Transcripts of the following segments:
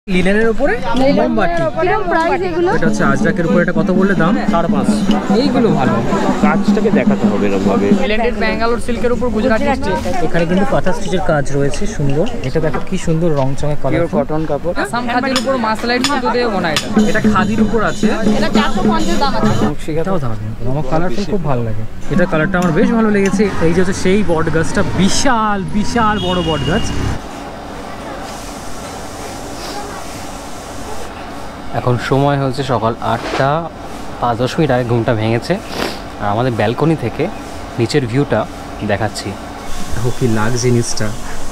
লিনেনের উপরে মোমবাতি প্রাইস এগুলো এটা হচ্ছে আজরাকের উপরে। এটা কত বললে দাম? 5.5। এইগুলো ভালো, কাজটাকে দেখাতে হবে এরকম ভাবে। ব্লেন্ডেড ব্যাঙ্গালোর সিল্কের উপর গুজরাটি স্টিচ। এখানে কিন্তু কাঁথা স্টিচের কাজ রয়েছে সুন্দর। এটা দেখো কি সুন্দর রং চঙে কালার, কটন কাপড়। আসাম খাদির উপর মাসলাইট সুতো দিয়ে বোনা। এটা খাদির উপর আছে। এটা 450 দাম আছে। সেটাও দাম, আমার কালারটা খুব ভালো লাগে। এটা কালারটা আমার বেশ ভালো লেগেছে। এই যে হচ্ছে সেই বট গাছটা, বিশাল বিশাল বড় বট গাছ। এখন সময় হচ্ছে সকাল 8টা 5-10 মিনিট আগে ঘুমটা ভেঙেছে। আর আমাদের ব্যালকনি থেকে নিচের ভিউটা দেখাচ্ছি। দেখো কি লাগ জিনিসটা।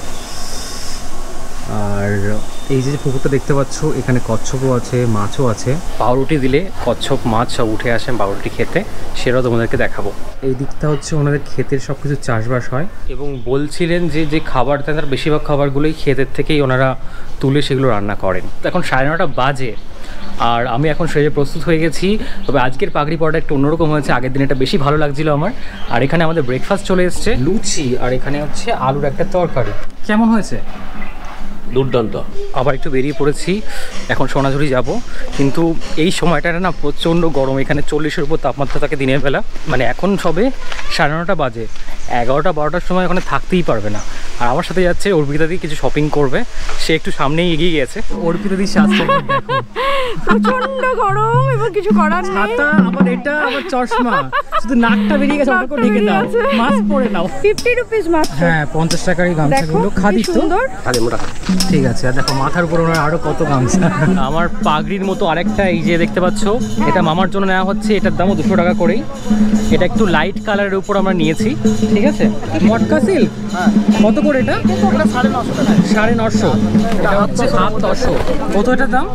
আর এই যে পুকুরটা দেখতে পাচ্ছ, এখানে কচ্ছপও আছে, মাছও আছে। পাউরুটি দিলে কচ্ছপ মাছ সব উঠে আসে পাউরুটি খেতে, সেটাও তোমাদেরকে দেখাবো। এই দিকটা হচ্ছে ওনাদের ক্ষেতের সব কিছু চাষবাস হয়। এবং বলছিলেন যে যে খাবার দেন তার বেশিরভাগ খাবারগুলোই ক্ষেতের থেকেই ওনারা তুলে সেগুলো রান্না করেন। এখন 9:30 বাজে আর আমি এখন সেজে প্রস্তুত হয়ে গেছি। তবে আজকের পাগড়ি পরাটা একটু অন্যরকম হয়েছে, আগের দিন এটা বেশি ভালো লাগছিল আমার। আর এখানে আমাদের ব্রেকফাস্ট চলে এসছে, লুচি আর এখানে হচ্ছে আলুর একটা তরকারি। কেমন হয়েছে? দুর্দান্ত। আবার একটু বেরিয়ে পড়েছি, এখন সোনাঝুরি যাব। কিন্তু এই সময়টা না প্রচণ্ড গরম, এখানে 40-এর উপর তাপমাত্রা থাকে দিনের বেলা। মানে এখন সবে 9:30 বাজে, 11টা-12টার সময় ওখানে থাকতেই পারবে না। আর আমার সাথে যাচ্ছে অর্পিতাদি, কিছু শপিং করবে। সে একটু সামনেই এগিয়ে গেছে। অর্পিতাদির সাজটা দেখো, প্রচন্ড গরম এবং কিছু করার নেই। ছাতা আবার এটা আবার চশমা, শুধু নাকটা বেরিয়ে গেছে, ওটাকে ঢেকে দাও, মাস্ক পরে নাও। 50 রুপিস মাত্র। হ্যাঁ 50 টাকারই গামছাগুলো খাদি তো। খালি মোটা। ঠিক আছে। আর দেখো মাথার উপর ওনার আরো কত গামছা। আমার পাগড়ির মতো আরেকটা এই যে দেখতে পাচ্ছ, এটা মামার জন্য নেওয়া হচ্ছে। এটার দামও 200 টাকা করেই। এটা একটু লাইট কালারের উপর আমরা নিয়েছি, ঠিক আছে। মটকা সিল্ক কত করে এটা? 950 এটা হচ্ছে হাফ 1000। কত এটার দাম?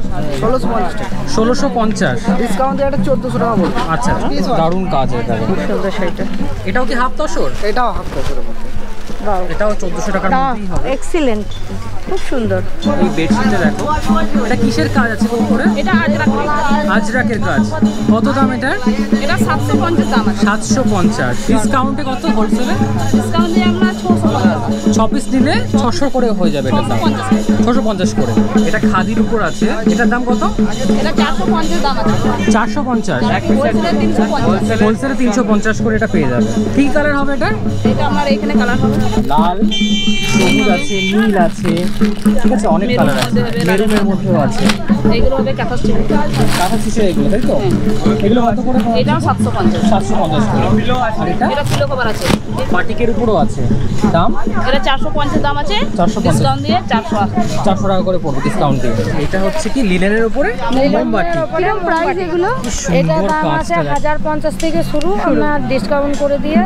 1650। ডিসকাউন্ট দিয়ে এটা 1400 টাকা বলবো। আচ্ছা, দারুণ কাজ এটা। খুব সুন্দর শাড়িটা। এটাও কি হাফ 1000? এটাও হাফ 1000 এর মধ্যে। এটাও 1400 টাকার মধ্যেই হবে। এক্সিলেন্ট, খুব সুন্দর। এই বেডশিটটা দেখো, এটা কিসের কাজ আছে উপরে? এটা আজরাকের কাজ। কত দাম এটা? এটা 750 দাম আছে। 750। ডিসকাউন্টে কত হোলসেলে? ডিসকাউন্ট দিয়ে আমরা 650। 6 পিস নিলে 600 করে হয়ে যাবে এটার দাম। 650 করে। এটা খাদির উপর আছে। এটার দাম কত? এটা 450 দাম আছে। 450। হোলসেলে 350। হোলসেলে 350 করে এটা পেয়ে যাবে। কি কালার হবে এটা? এটা আমার এখানে কালার হবে লাল, সবুজ আছে, নীল আছে, ঠিক আছে, অনেক কালার আছে। মেরুনের মধ্যেও আছে। এইগুলো হবে কাঁথা স্টিচ। কাঁথা স্টিচের এগুলো, তাই তো? এগুলো কত করে? এটাও 750। 750 করে। আর এটা এটা কিলো কভার আছে। পাটিকের উপরও আছে। দাম? এটা 450 দাম আছে। 450। ডিসকাউন্ট দিয়ে 400 টাকা করে পড়বে ডিসকাউন্ট দিয়ে। এটা হচ্ছে কি লিনেনের উপরে মোমবাতি। কিরকম প্রাইস এগুলো? এটা দাম আছে 1050 থেকে শুরু, আপনার ডিসকাউন্ট করে দিয়ে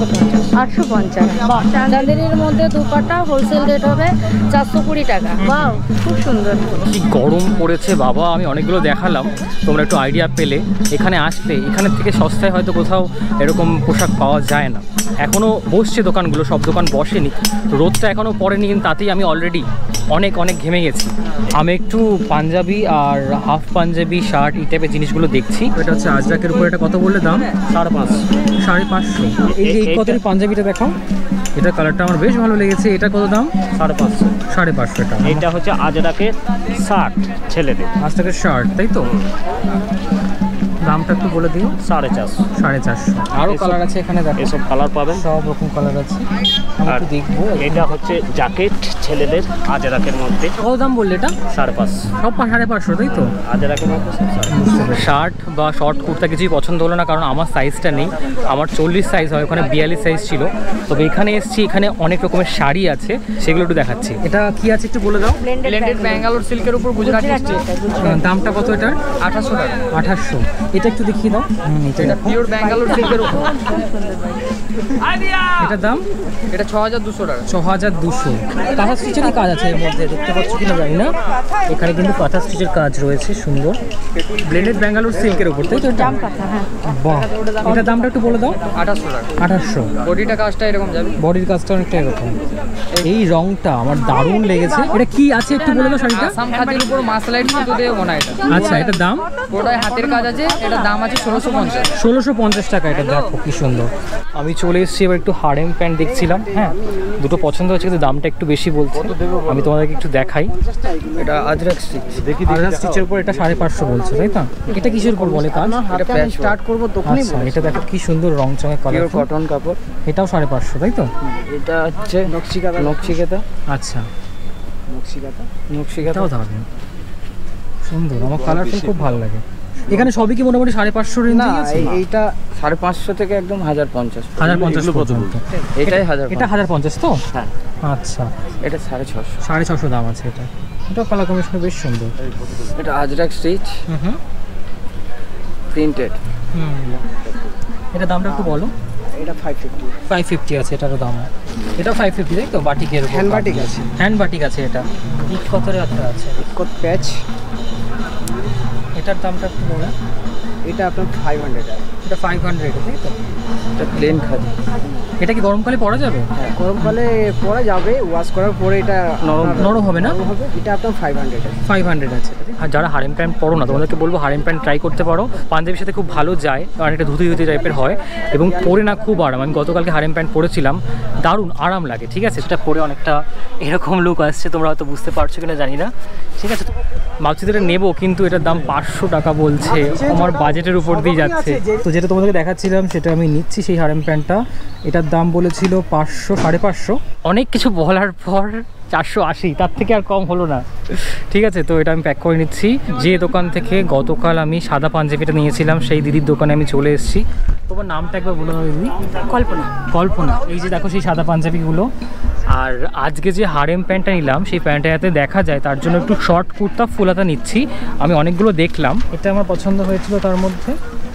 850। চাঁদালির মধ্যে দুপাটা হোলসেল রেট হবে 420 টাকা। ওয়াও, খুব সুন্দর। কি গরম পড়েছে বাবা, আমি অনেকগুলো দেখালাম, তোমরা একটু আইডিয়া পেলে। এখানে আসলে এখানের থেকে সস্তায় হয়তো কোথাও এরকম পোশাক পাওয়া যায় না। এখনও বসছে দোকানগুলো, সব দোকান বসেনি, রোদটা এখনও পড়েনি, কিন্তু তাতেই আমি অলরেডি অনেক ঘেমে গেছি। আমি একটু পাঞ্জাবি আর হাফ পাঞ্জাবি শার্ট এই টাইপের জিনিসগুলো দেখছি। এটা হচ্ছে আজরাকের উপরে। এটা কত বললে দাম? 550। এই যে এই কতটি পাঞ্জাবিটা দেখো, এটা কালারটা আমার বেশ ভালো লেগেছে। এটা কত দাম? 550 টাকা। এটা হচ্ছে আজরাকের শার্ট ছেলেদের। আজরাকের শার্ট, তাই তো? দামটা একটু বলে দিও। 450। আরও কালার আছে এখানে, দেখো এসব কালার পাবেন, সব রকম কালার আছে। আর একটু দেখবো। এটা হচ্ছে জ্যাকেট ছেলেদের আজরাকের মধ্যে। কত দাম বললে এটা? 550। সব 550, তাই তো? আজরাকের মধ্যে শার্ট বা শর্ট কুর্তা কিছুই পছন্দ হলো না, কারণ আমার সাইজটা নেই। আমার 40 সাইজ হয়, ওখানে 42 সাইজ ছিল। তবে এখানে এসেছি, এখানে অনেক রকমের শাড়ি আছে, সেগুলো একটু দেখাচ্ছি। এটা কি আছে একটু বলে দাও। ব্লেন্ডেড ব্যাঙ্গালোর সিল্কের উপর গুজরাটি স্টিচ। দামটা কত এটার? 800 টাকা। 800। এটা একটু দেখিয়ে দাও। এটা পিওর ব্যাঙ্গালোর সিল্কের উপর। এটার দাম? এটা 6200 টাকা। 6200। কাঁথা স্টিচেরই কাজ আছে এর মধ্যে, দেখতে পাচ্ছ কিনা জানি না। এখানে কিন্তু কাঁথা স্টিচের কাজ রয়েছে সুন্দর। ব্লেন্ডেড ব্যাঙ্গালোর সিল্কের উপর, তাই তো? দাম কাঁথা, হ্যাঁ। বাহ, এটার দামটা একটু বলে দাও। 800 টাকা। 800। বডিটা কাজটা এরকম যাবে। বডির কাজটা অনেকটা এরকম। এই রংটা আমার দারুণ লেগেছে। এটা কি আছে একটু বলে দাও শাড়িটা? আসাম খাদির উপর মাসলাইট সুতো দিয়ে বোনা এটা। আচ্ছা, এটার দাম? ওটায় হাতের কাজ আছে, এটার দাম আছে 1650। 1650 টাকা। এটা দেখো কি সুন্দর। আমি চলে এসেছি এবার একটু হারেম প্যান্ট দেখছিলাম, হ্যাঁ দুটো পছন্দ হচ্ছে কিন্তু দামটা একটু বেশি বলছে। আমি তোমাদেরকে একটু দেখাই। এটা আজরাক স্টিচ, দেখি আজরাক স্টিচের উপর এটা 550 বলছে, তাই তো? এটা কিসের উপর বলে কাজ? এটা প্যাচ স্টার্ট করব তখনই। আচ্ছা, এটা দেখো কি সুন্দর রং চঙে কালার, কটন কাপড়। এটাও 550, তাই তো? এটা হচ্ছে নকশিকাতা। আচ্ছা, নকশিকাতাও দারুণ সুন্দর, আমার কালারটা খুব ভালো লাগে। এখানে সবই কি মোটামুটি 550 রেঞ্জে আছে? এইটা 550 থেকে একদম 1050 পর্যন্ত। এটাই 1000। এটা 1050 তো? হ্যাঁ। আচ্ছা, এটা 650। 650 দাম আছে এটা। এটাও কালার কম্বিনেশন বেশ সুন্দর। এটা আজরাক স্টিচ, প্রিন্টেড। এটা দামটা একটু বলো। এটা 550 আছে এটারও দাম। এটা 550, তাই তো? বাটিকের হ্যান্ড বাটিক আছে। হ্যান্ড বাটিক আছে। এটা ইট কতরে একটা আছে, ইট প্যাচ। এটার দামটা একটু বলো। এটা আপনার 500 টাকা। এটা 500, তাই তো? এটা প্লেন খাদি। এটা কি গরমকালে পরা যাবে? হ্যাঁ, গরমকালে পরা যাবে, ওয়াশ করার পরে এটা নরম হবে না? এটা আপনার 500 টাকা। 500 আছে। আর যারা হারেম প্যান্ট পরো না, তোমাদেরকে বলবো হারেম প্যান্ট ট্রাই করতে পারো। পাঞ্জাবির সাথে খুব ভালো যায়, কারণ এটা ধুতি টাইপের হয় এবং পরে না খুব আরাম। আমি গতকালকে হারেম প্যান্ট পরেছিলাম, দারুণ আরাম লাগে। ঠিক আছে, সেটা পরে অনেকটা এরকম লুক আসছে, তোমরা হয়তো বুঝতে পারছো কিনা জানি না। ঠিক আছে, ভাবছি এটা নেবো, কিন্তু এটার দাম 500 টাকা বলছে, আমার বাজেটের উপর দিয়ে যাচ্ছে। তো যেটা তোমাদেরকে দেখাচ্ছিলাম সেটা আমি নিচ্ছি, সেই হারেম প্যান্টটা। এটার দাম বলেছিল 500, 550। অনেক কিছু বলার পর 480, তার থেকে আর কম হলো না। ঠিক আছে, তো এটা আমি প্যাক করে নিচ্ছি। যে দোকান থেকে গতকাল আমি সাদা পাঞ্জাবিটা নিয়েছিলাম, সেই দিদির দোকানে আমি চলে এসেছি। তোমার নামটা একবার বলে দাও দিদি। কল্পনা। এই যে দেখো সেই সাদা পাঞ্জাবিগুলো। আর আজকে যে হারেম প্যান্টটা নিলাম, সেই প্যান্টটা যাতে দেখা যায় তার জন্য একটু শর্ট কুর্তা ফুলাতা নিচ্ছি। আমি অনেকগুলো দেখলাম, এটা আমার পছন্দ হয়েছিল তার মধ্যে।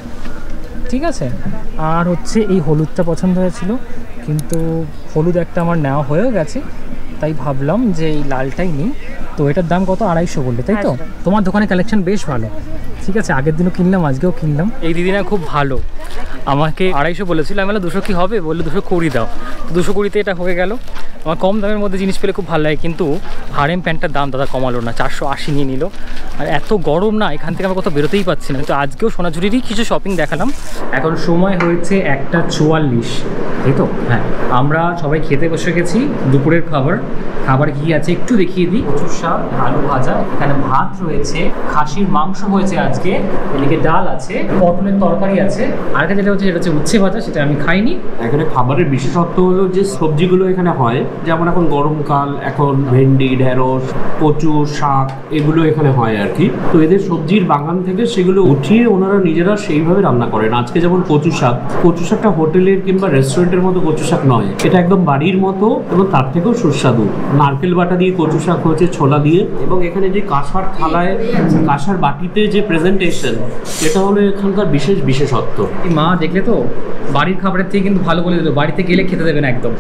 ঠিক আছে, আর হচ্ছে এই হলুদটা পছন্দ হয়েছিল, কিন্তু হলুদ একটা আমার নেওয়া হয়েও গেছে, তাই ভাবলাম যে এই লালটাই নিই। তো এটার দাম কত? 250 বললে, তাই তো? তোমার দোকানে কালেকশন বেশ ভালো। ঠিক আছে, আগের দিনও কিনলাম, আজকেও কিনলাম। এই দিদিনা খুব ভালো, আমাকে 250 বলেছিল। আমি বললাম 200 কি হবে, বললো 220 দাও। তো 220-তে এটা হয়ে গেল। আমার কম দামের মধ্যে জিনিস পেলে খুব ভালো লাগে, কিন্তু হারেম প্যান্টটার দাম দাদা কমালো না, 480 নিয়ে নিল। আর এত গরম না, এখান থেকে আমরা কোথাও বেরোতেই পাচ্ছি না। তো আজকেও সোনাঝুরিরই কিছু শপিং দেখালাম। এখন সময় হয়েছে 1:44, তাই তো? হ্যাঁ, আমরা সবাই খেতে বসে গেছি দুপুরের খাবার কি আছে একটু দেখিয়ে দিই। কচুর শাক, আলু ভাজা, এখানে ভাত রয়েছে, খাসির মাংস হয়েছে আজকে, এদিকে ডাল আছে, পটলের তরকারি আছে, আরেকটা যেটা হচ্ছে সেটা হচ্ছে উচ্ছে ভাজা, সেটা আমি খাইনি। এখানে খাবারের বিশেষত্ব হলো যে সবজিগুলো এখানে হয়, যেমন এখন গরমকাল, এখন ভেন্ডি, ঢেঁড়স, কচু শাক এগুলো এখানে হয় আর কি। তো এদের সবজির বাগান থেকে সেগুলো উঠিয়ে ওনারা নিজেরা সেইভাবে রান্না করেন। আজকে যেমন কচু শাকটা হোটেলের কিংবা রেস্টুরেন্টের মতো কচু শাক নয়, এটা একদম বাড়ির মতো এবং তার থেকেও সুস্বাদু। নারকেল বাটা দিয়ে কচু শাক হয়েছে, ছোলা দিয়ে, এবং এখানে যে কাঁসার থালায়, কাঁসার বাটিতে যে প্রেজেন্টেশন, এটা হলো এখানকার বিশেষত্ব। মা দেখলে তো, বাড়ির খাবারের থেকে কিন্তু ভালো বলে দিল, বাড়িতে গেলে খেতে দেবে না একদম।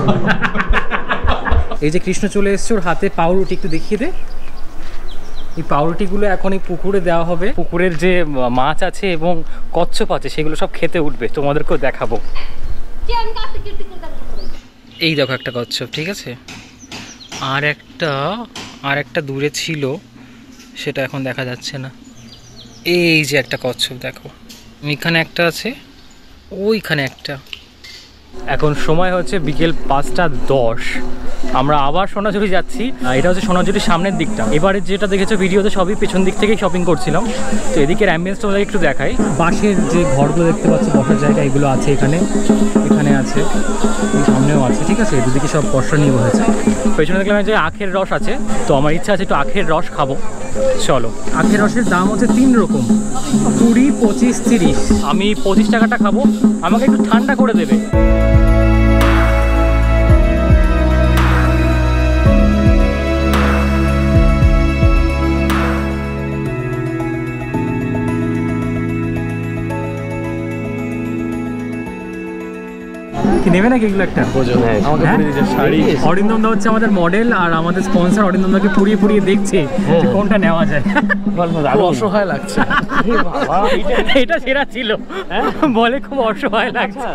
এই যে কৃষ্ণ চলে এসছে, ওর হাতে পাউরুটি একটু দেখিয়ে দে। এই পাউরুটিগুলো এখন এই পুকুরে দেওয়া হবে। পুকুরের যে মাছ আছে এবং কচ্ছপ আছে সেগুলো সব খেতে উঠবে, তোমাদেরকেও দেখাবো। এই দেখো একটা কচ্ছপ, ঠিক আছে, আর একটা দূরে ছিল, সেটা এখন দেখা যাচ্ছে না। এই যে একটা কচ্ছপ দেখো, এখানে একটা আছে, ওইখানে একটা। এখন সময় হচ্ছে বিকেল 5:10, আমরা আবার সোনাঝুরি যাচ্ছি। এটা হচ্ছে সোনাঝুরির সামনের দিকটা। এবারে যেটা দেখেছো ভিডিওতে সবই পেছন দিক থেকেই শপিং করছিলাম। তো এদিকের অ্যাম্বিয়েন্সটা তোমাদের একটু দেখাই। বাঁশের যে ঘরগুলো দেখতে পাচ্ছি, বসার জায়গা এগুলো আছে, এখানে আছে, সামনেও আছে। ঠিক আছে, দুদিকে সব পশরা নিয়ে বসেছে। পেছনে দেখলাম যে আখের রস আছে, তো আমার ইচ্ছা আছে একটু আখের রস খাবো। চলো, আখের রসের দাম হচ্ছে 3 রকম, 20, 25, 30। আমি 25 টাকাটা খাবো, আমাকে একটু ঠান্ডা করে দেবে। কি নেবে নাকি এগুলো একটা? আমাকে হ্যাঁ? পরিয়ে দিয়েছে শাড়ি। অরিন্দম দা হচ্ছে আমাদের মডেল আর আমাদের স্পন্সর অরিন্দম দাকে পুড়িয়ে পুড়িয়ে দেখছে যে কোনটা নেওয়া যায়। খুব অসহায় লাগছে। এটা সেরা ছিল, বলে খুব অসহায় লাগছে।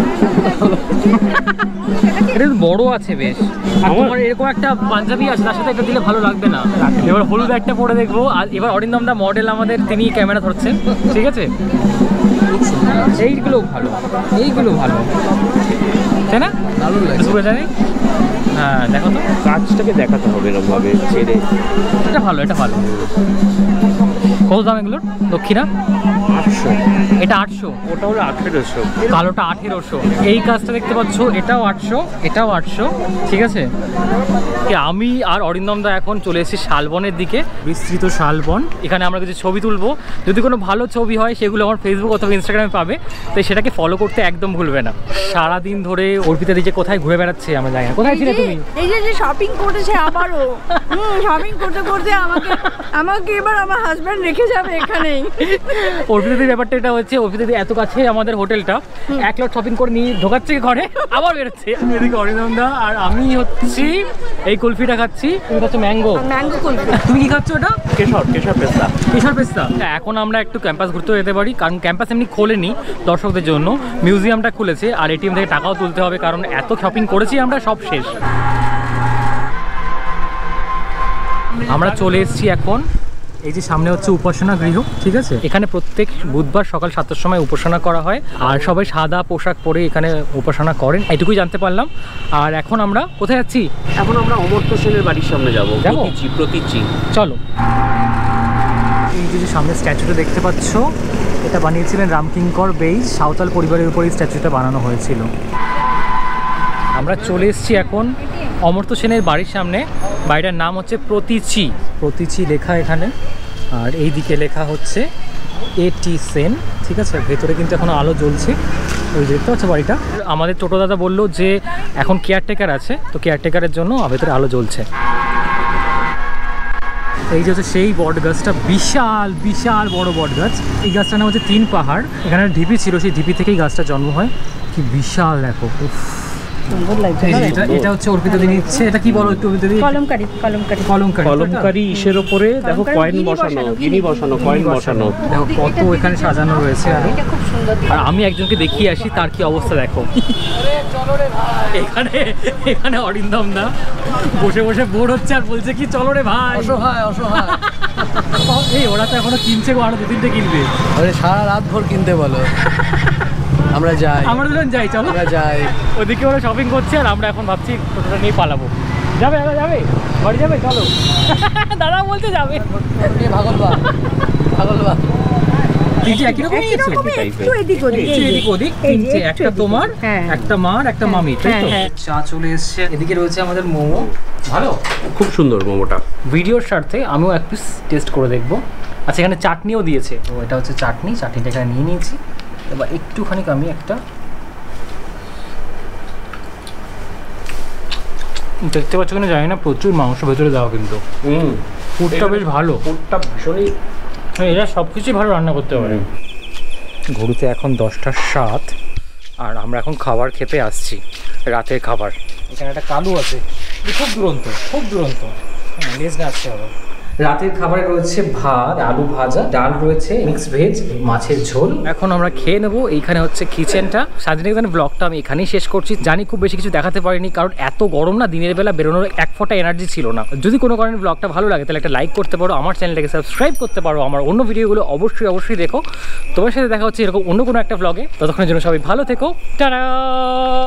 এটা বড় আছে বেশ। আর তোমার এরকম একটা পাঞ্জাবি আছে, তার সাথে এটা দিলে ভালো লাগবে না। এবার হলুদ একটা পরে দেখবো। আর এবার অরিন্দম দা মডেল আমাদের, তিনি ক্যামেরা ধরছেন, ঠিক আছে? এইগুলো ভালো, এইগুলো ভালো, তাই না? ভালো লাগছে। জানি, হ্যাঁ দেখো তো, কাজটাকে দেখাতে হবে এরকম ভাবে ছেড়ে। এটা ভালো, এটা ভালো। কত দাম এগুলোর? দক্ষিণা 800, এটা 800, ওটা হলো 1800। কালোটা 1800। এই কাজটা দেখতে পাচ্ছ, এটাও 800, এটাও 800, ঠিক আছে? আমি আর অরিন্দম দা এখন চলে এসেছি শালবনের দিকে, বিস্তৃত শালবন। এখানে আমরা কিছু ছবি তুলবো, যদি কোনো ভালো ছবি হয় সেগুলো আমার ফেসবুক অথবা ইনস্টাগ্রামে পাবে, তাই সেটাকে ফলো করতে একদম ভুলবে না। সারাদিন ধরে অর্পিতা দিকে কোথায় ঘুরে বেড়াচ্ছে আমরা জানি না। কোথায় ছিলে তুমি? এই যে শপিং করেছে আবারও, শপিং করতে করতে আমাকে এবার আমার হাজব্যান্ড রেখে যাবে এখানেই। অর্পিতাদির ব্যাপারটা এটা হচ্ছে, অর্পিতাদি এত কাছে আমাদের হোটেলটা, এক লট শপিং করে নিয়ে ঢোকাচ্ছে ঘরে, আবার বেরোচ্ছে। এদিকে অরিন্দম দা আর আমি হচ্ছি এই কুলফিটা খাচ্ছি। তুমি খাচ্ছ ম্যাঙ্গো কুলফি। তুমি কি খাচ্ছ ওটা? কেশর পেস্তা। কেশর পেস্তা। এখন আমরা একটু ক্যাম্পাস ঘুরতে যেতে পারি, কারণ ক্যাম্পাস এমনি খোলেনি দর্শকদের জন্য, মিউজিয়ামটা খুলেছে। আর এটিএম থেকে টাকাও তুলতে হবে, কারণ এত শপিং করেছি আমরা, সব শেষ। আমরা চলে এসেছি এখন, এই যে সামনে হচ্ছে উপাসনা গৃহ, ঠিক আছে? এখানে প্রত্যেক বুধবার সকাল 7টার সময় উপাসনা করা হয়, আর সবাই সাদা পোশাক পরে এখানে উপাসনা করেন, এটুকুই জানতে পারলাম। আর এখন আমরা কোথায় যাচ্ছি? এখন আমরা অমর্ত্য সেনের বাড়ির সামনে যাবো। যাবো? প্রতীচি। চলো। এই যে সামনে স্ট্যাচুটা দেখতে পাচ্ছ, এটা বানিয়েছিলেন রামকিঙ্কর বেইজ, সাঁওতাল পরিবারের উপর এই স্ট্যাচুটা বানানো হয়েছিল। আমরা চলে এসেছি এখন অমর্ত্য সেনের বাড়ির সামনে। বাড়িটার নাম হচ্ছে প্রতীচি, প্রতীচি লেখা এখানে, আর এই দিকে লেখা হচ্ছে এটি সেন, ঠিক আছে? ভেতরে কিন্তু এখনো আলো জ্বলছে, ওই দেখতে পাচ্ছ বাড়িটা। আমাদের টোটো দাদা বললো যে এখন কেয়ারটেকার আছে, তো কেয়ারটেকারের জন্য ভেতরে আলো জ্বলছে। এই যে হচ্ছে সেই বট গাছটা, বিশাল বিশাল বড় বট গাছ। এই গাছটার নাম হচ্ছে 3 পাহাড়। এখানে ঢিপি ছিল, সেই ঢিপি থেকেই গাছটা জন্ম হয়। কি বিশাল দেখো, সুন্দর লাগছে। এটা হচ্ছে অর্পিতা দি নিচ্ছে। এটা কি বলো একটু অর্পিতা দি? কলমকারি। কলমকারি ইসের উপরে দেখো কয়েন বসানো, গিনি বসানো, কয়েন বসানো। দেখো কত এখানে সাজানো রয়েছে। এটা খুব সুন্দর। আর আমি একজনকে দেখিয়ে আসি, তার কি অবস্থা দেখো। এখানে অরিন্দম দা বসে বসে বোর হচ্ছে আর বলছে কি চলো রে ভাই। অসহায়। এই ওরা তো এখনো কিনছে, আরো 2-3টে কিনবে। সারা রাত ভোর কিনতে বলো। আমরা যাই, আমরা দুজন যাই, চলো আমরা যাই। ওদিকে ওরা শপিং করছে, আর আমরা এখন ভাবছি টোটোটা নিয়ে পালাবো। যাবে বাড়ি যাবে, চলো। দাদা বলতে যাবে। একটা তোমার, একটা মার, একটা মামি, চা চলে এসছে। এদিকে রয়েছে আমাদের মোমো, ভালো, খুব সুন্দর মোমোটা। ভিডিওর স্বার্থে আমিও এক পিস টেস্ট করে দেখবো। আচ্ছা, এখানে চাটনিও দিয়েছে, তো এটা হচ্ছে চাটনিটা এখানে নিয়ে নিয়েছি। এবার একটুখানি আমি একটা দেখতে পাচ্ছ কিনা জানি না, প্রচুর মাংস ভেতরে দেওয়া, কিন্তু ফুডটা বেশ ভালো, ফুডটা ভীষণই, এরা সব কিছুই ভালো রান্না করতে পারে। ঘড়িতে এখন 10টা 7, আর আমরা এখন খাবার খেতে আসছি, রাতের খাবার। এখানে একটা কালু আছে, খুব দুরন্ত, লেজটা আসছে আবার। রাতের খাবারে রয়েছে ভাত, আলু ভাজা, ডাল রয়েছে, মিক্স ভেজ, মাছের ঝোল। এখন আমরা খেয়ে নেবো। এইখানে হচ্ছে কিচেনটা। শান্তিনিকেতনের ব্লগটা আমি এখানেই শেষ করছি। জানি খুব বেশি কিছু দেখাতে পারিনি, কারণ এত গরম না, দিনের বেলা বেরোনোর এক ফোঁটা এনার্জি ছিল না। যদি কোনো কারণে ব্লগটা ভালো লাগে তাহলে একটা লাইক করতে পারো, আমার চ্যানেলটাকে সাবস্ক্রাইব করতে পারো, আমার অন্য ভিডিওগুলো অবশ্যই দেখো। তোমার সাথে দেখা হচ্ছে এরকম অন্য কোনো একটা ব্লগে। ততক্ষণের জন্য সবাই ভালো থেকো, টাটা।